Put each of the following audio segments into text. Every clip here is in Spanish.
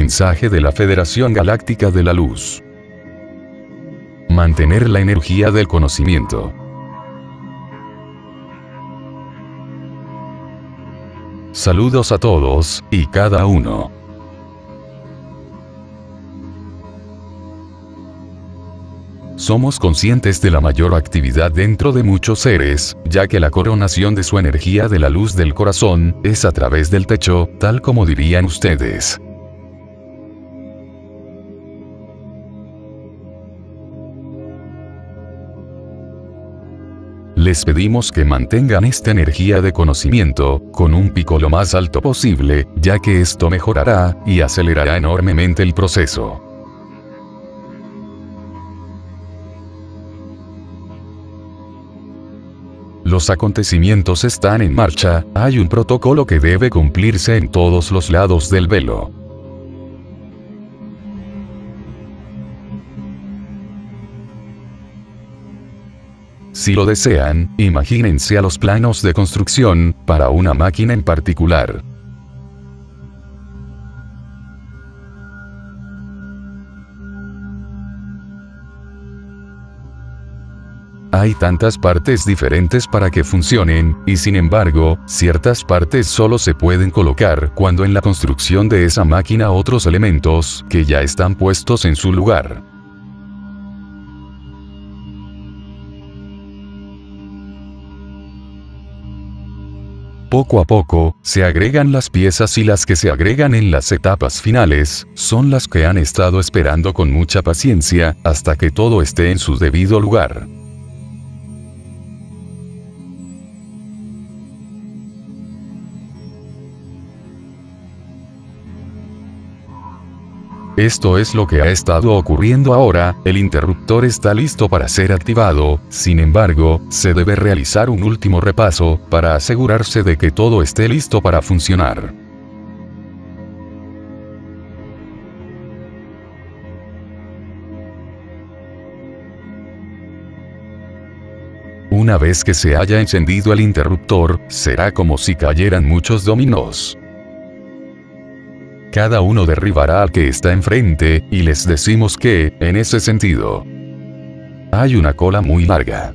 mensaje de la Federación Galáctica de la Luz. Mantener la energía del conocimiento. Saludos a todos, y cada uno. Somos conscientes de la mayor actividad dentro de muchos seres, ya que la coronación de su energía de la luz del corazón, es a través del techo, tal como dirían ustedes. Les pedimos que mantengan esta energía de conocimiento, con un pico lo más alto posible, ya que esto mejorará, y acelerará enormemente el proceso. Los acontecimientos están en marcha, hay un protocolo que debe cumplirse en todos los lados del velo. Si lo desean, imagínense a los planos de construcción, para una máquina en particular. Hay tantas partes diferentes para que funcionen, y sin embargo, ciertas partes solo se pueden colocar cuando en la construcción de esa máquina otros elementos, que ya están puestos en su lugar. Poco a poco, se agregan las piezas y las que se agregan en las etapas finales, son las que han estado esperando con mucha paciencia, hasta que todo esté en su debido lugar. Esto es lo que ha estado ocurriendo ahora, el interruptor está listo para ser activado, sin embargo, se debe realizar un último repaso, para asegurarse de que todo esté listo para funcionar. Una vez que se haya encendido el interruptor, será como si cayeran muchos dominós. Cada uno derribará al que está enfrente, y les decimos que, en ese sentido, hay una cola muy larga.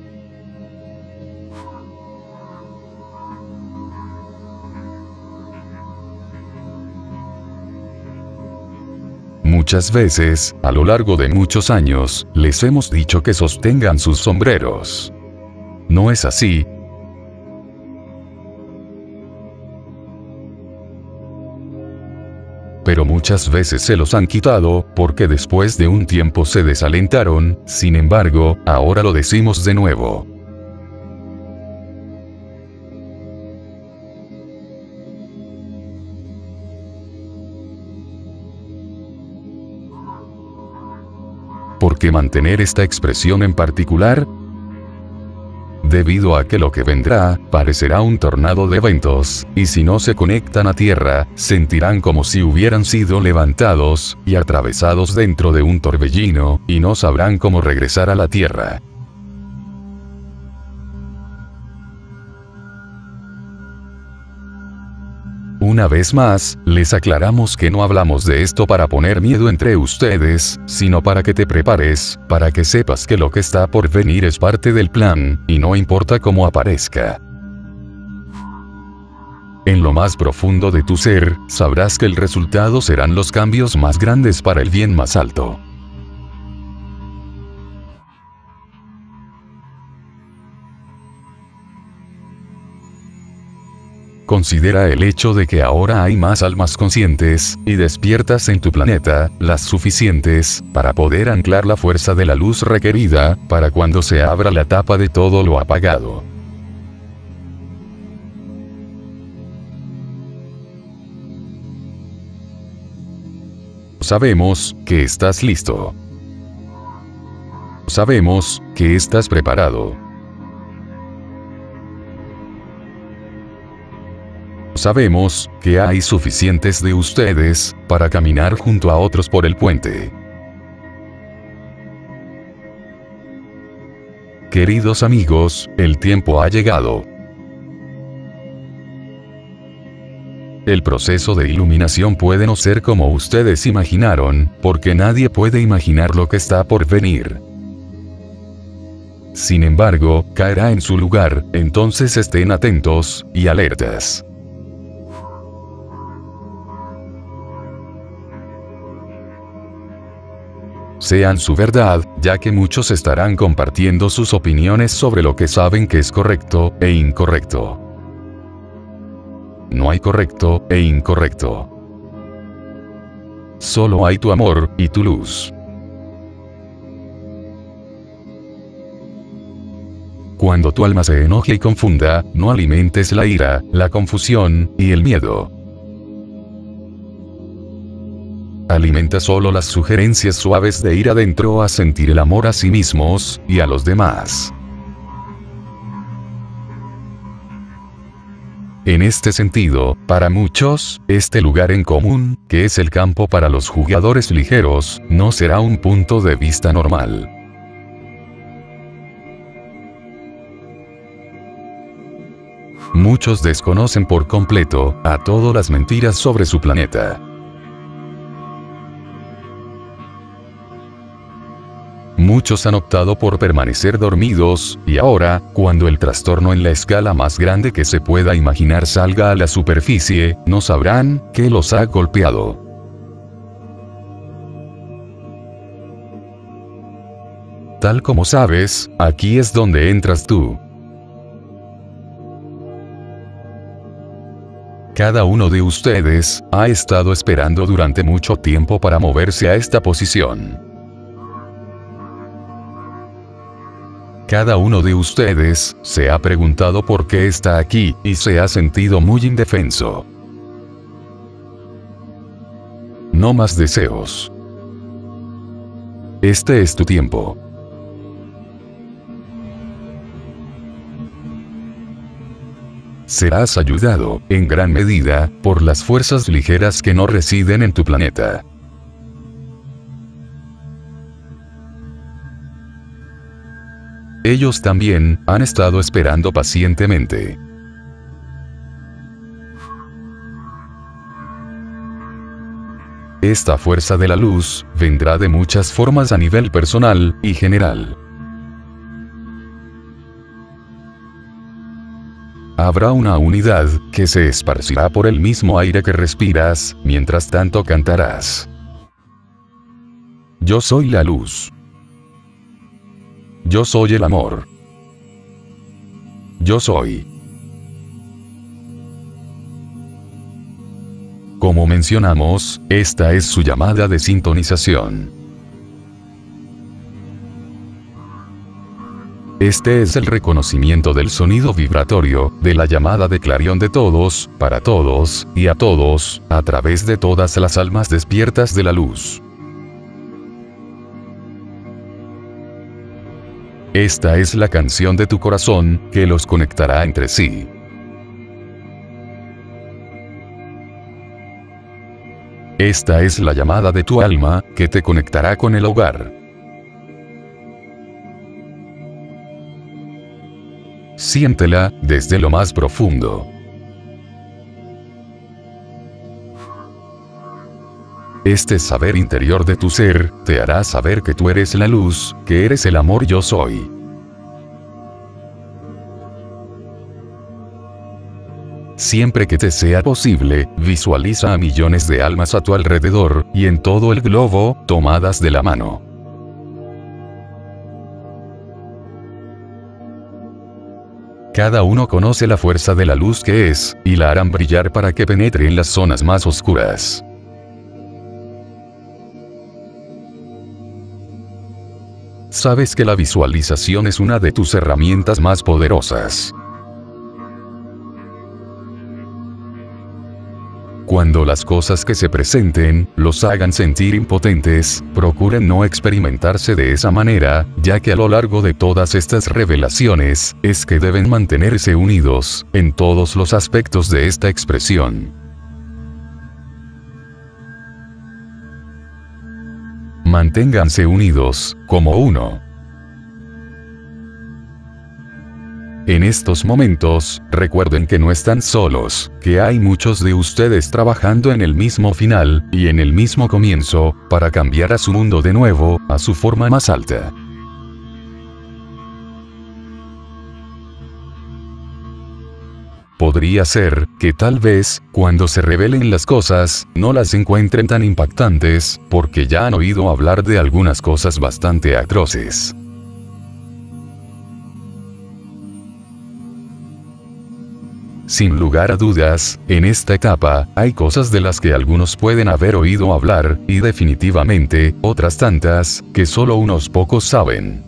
Muchas veces, a lo largo de muchos años, les hemos dicho que sostengan sus sombreros. ¿No es así? Pero muchas veces se los han quitado, porque después de un tiempo se desalentaron, sin embargo, ahora lo decimos de nuevo. ¿Por qué mantener esta expresión en particular? Debido a que lo que vendrá, parecerá un tornado de eventos, y si no se conectan a tierra, sentirán como si hubieran sido levantados, y atravesados dentro de un torbellino, y no sabrán cómo regresar a la tierra. Una vez más, les aclaramos que no hablamos de esto para poner miedo entre ustedes, sino para que te prepares, para que sepas que lo que está por venir es parte del plan, y no importa cómo aparezca. En lo más profundo de tu ser, sabrás que el resultado serán los cambios más grandes para el bien más alto. Considera el hecho de que ahora hay más almas conscientes, y despiertas en tu planeta, las suficientes, para poder anclar la fuerza de la luz requerida, para cuando se abra la tapa de todo lo apagado. Sabemos que estás listo. Sabemos que estás preparado. Sabemos que hay suficientes de ustedes para caminar junto a otros por el puente. Queridos amigos, el tiempo ha llegado. El proceso de iluminación puede no ser como ustedes imaginaron, porque nadie puede imaginar lo que está por venir. Sin embargo, caerá en su lugar, entonces estén atentos y alertas. Sean su verdad, ya que muchos estarán compartiendo sus opiniones sobre lo que saben que es correcto e incorrecto. No hay correcto e incorrecto. Solo hay tu amor y tu luz. Cuando tu alma se enoje y confunda, no alimentes la ira, la confusión y el miedo. Alimenta solo las sugerencias suaves de ir adentro a sentir el amor a sí mismos y a los demás. En este sentido, para muchos, este lugar en común, que es el campo para los jugadores ligeros, no será un punto de vista normal. Muchos desconocen por completo a todas las mentiras sobre su planeta. Muchos han optado por permanecer dormidos, y ahora, cuando el trastorno en la escala más grande que se pueda imaginar salga a la superficie, no sabrán qué los ha golpeado. Tal como sabes, aquí es donde entras tú. Cada uno de ustedes ha estado esperando durante mucho tiempo para moverse a esta posición. Cada uno de ustedes se ha preguntado por qué está aquí, y se ha sentido muy indefenso. No más deseos. Este es tu tiempo. Serás ayudado, en gran medida, por las fuerzas ligeras que no residen en tu planeta. Ellos también han estado esperando pacientemente. Esta fuerza de la luz vendrá de muchas formas a nivel personal y general. Habrá una unidad que se esparcirá por el mismo aire que respiras, mientras tanto cantarás. Yo soy la luz. Yo soy el amor. Yo soy. Como mencionamos, esta es su llamada de sintonización. Este es el reconocimiento del sonido vibratorio, de la llamada de clarión de todos, para todos, y a todos, a través de todas las almas despiertas de la luz. Esta es la canción de tu corazón, que los conectará entre sí. Esta es la llamada de tu alma, que te conectará con el hogar. Siéntela, desde lo más profundo. Este saber interior de tu ser, te hará saber que tú eres la luz, que eres el amor yo soy. Siempre que te sea posible, visualiza a millones de almas a tu alrededor, y en todo el globo, tomadas de la mano. Cada uno conoce la fuerza de la luz que es, y la harán brillar para que penetre en las zonas más oscuras. Sabes que la visualización es una de tus herramientas más poderosas. Cuando las cosas que se presenten, los hagan sentir impotentes, procuren no experimentarse de esa manera, ya que a lo largo de todas estas revelaciones, es que deben mantenerse unidos, en todos los aspectos de esta expresión. Manténganse unidos, como uno. En estos momentos, recuerden que no están solos, que hay muchos de ustedes trabajando en el mismo final, y en el mismo comienzo, para cambiar a su mundo de nuevo, a su forma más alta. Podría ser, que tal vez, cuando se revelen las cosas, no las encuentren tan impactantes, porque ya han oído hablar de algunas cosas bastante atroces. Sin lugar a dudas, en esta etapa, hay cosas de las que algunos pueden haber oído hablar, y definitivamente, otras tantas, que solo unos pocos saben.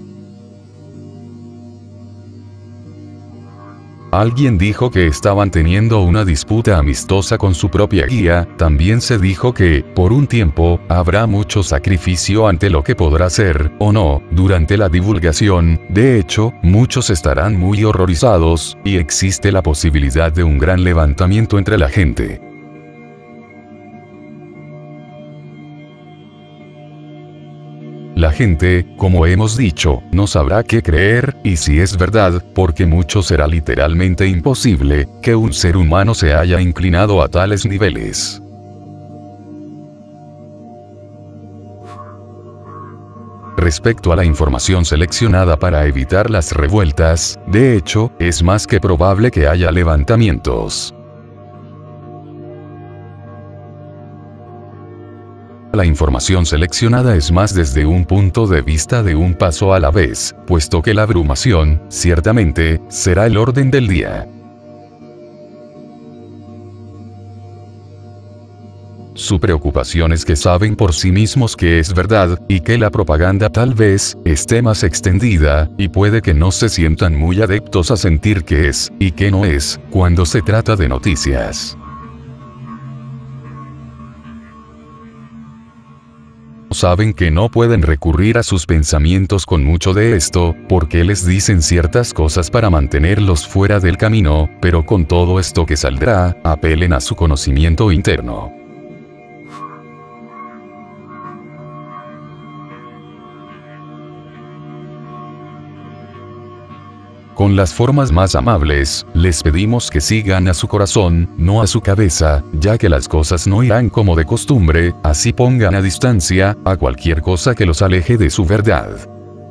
Alguien dijo que estaban teniendo una disputa amistosa con su propia guía, también se dijo que, por un tiempo, habrá mucho sacrificio ante lo que podrá ser, o no, durante la divulgación, de hecho, muchos estarán muy horrorizados, y existe la posibilidad de un gran levantamiento entre la gente. La gente, como hemos dicho, no sabrá qué creer, y si es verdad, porque mucho será literalmente imposible, que un ser humano se haya inclinado a tales niveles. Respecto a la información seleccionada para evitar las revueltas, de hecho, es más que probable que haya levantamientos. La información seleccionada es más desde un punto de vista de un paso a la vez, puesto que la abrumación, ciertamente, será el orden del día. Su preocupación es que saben por sí mismos que es verdad, y que la propaganda tal vez, esté más extendida, y puede que no se sientan muy adeptos a sentir qué es, y qué no es, cuando se trata de noticias. Saben que no pueden recurrir a sus pensamientos con mucho de esto, porque les dicen ciertas cosas para mantenerlos fuera del camino, pero con todo esto que saldrá, apelen a su conocimiento interno. Con las formas más amables, les pedimos que sigan a su corazón, no a su cabeza, ya que las cosas no irán como de costumbre, así pongan a distancia, a cualquier cosa que los aleje de su verdad.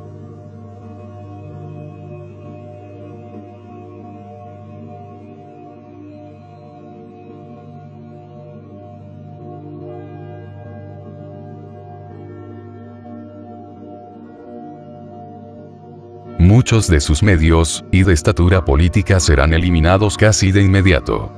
Muchos de sus medios, y de estatura política serán eliminados casi de inmediato.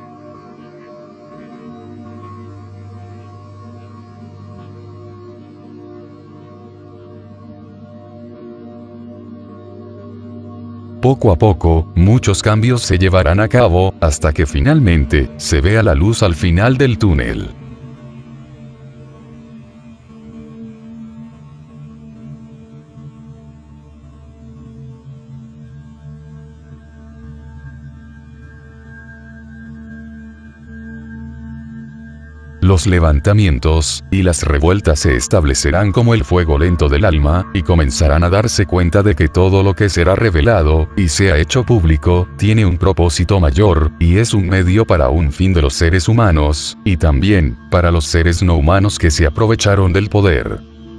Poco a poco, muchos cambios se llevarán a cabo, hasta que finalmente, se vea la luz al final del túnel. Los levantamientos, y las revueltas se establecerán como el fuego lento del alma, y comenzarán a darse cuenta de que todo lo que será revelado, y sea hecho público, tiene un propósito mayor, y es un medio para un fin de los seres humanos, y también, para los seres no humanos que se aprovecharon del poder.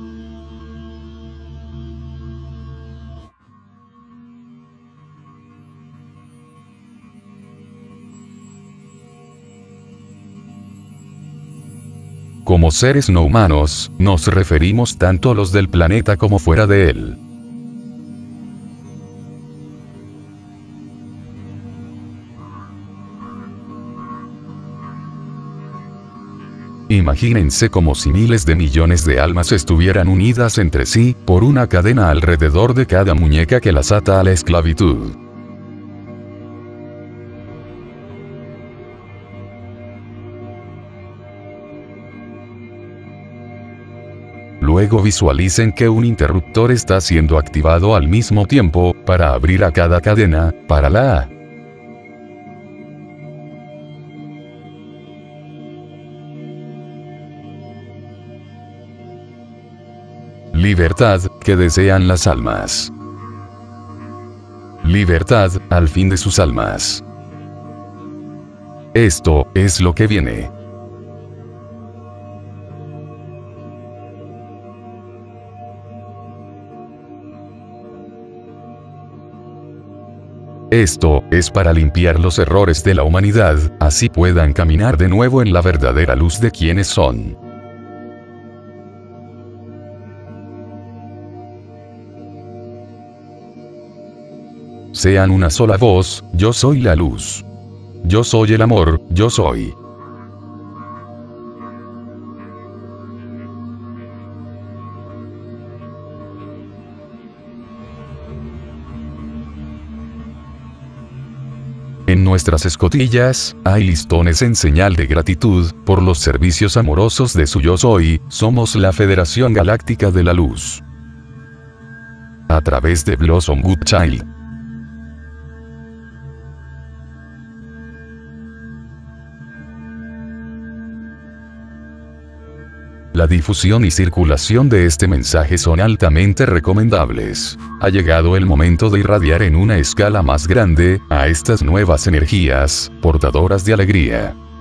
Como seres no humanos, nos referimos tanto a los del planeta como fuera de él. Imagínense como si miles de millones de almas estuvieran unidas entre sí, por una cadena alrededor de cada muñeca que las ata a la esclavitud. Luego visualicen que un interruptor está siendo activado al mismo tiempo, para abrir a cada cadena, para la libertad, que desean las almas. libertad, al fin de sus almas. Esto es lo que viene. Esto es para limpiar los errores de la humanidad, así puedan caminar de nuevo en la verdadera luz de quienes son. Sean una sola voz, yo soy la luz. Yo soy el amor, yo soy. En nuestras escotillas, hay listones en señal de gratitud, por los servicios amorosos de su yo soy, somos la Federación Galáctica de la Luz. A través de Blossom Good Child. La difusión y circulación de este mensaje son altamente recomendables. Ha llegado el momento de irradiar en una escala más grande, a estas nuevas energías, portadoras de alegría.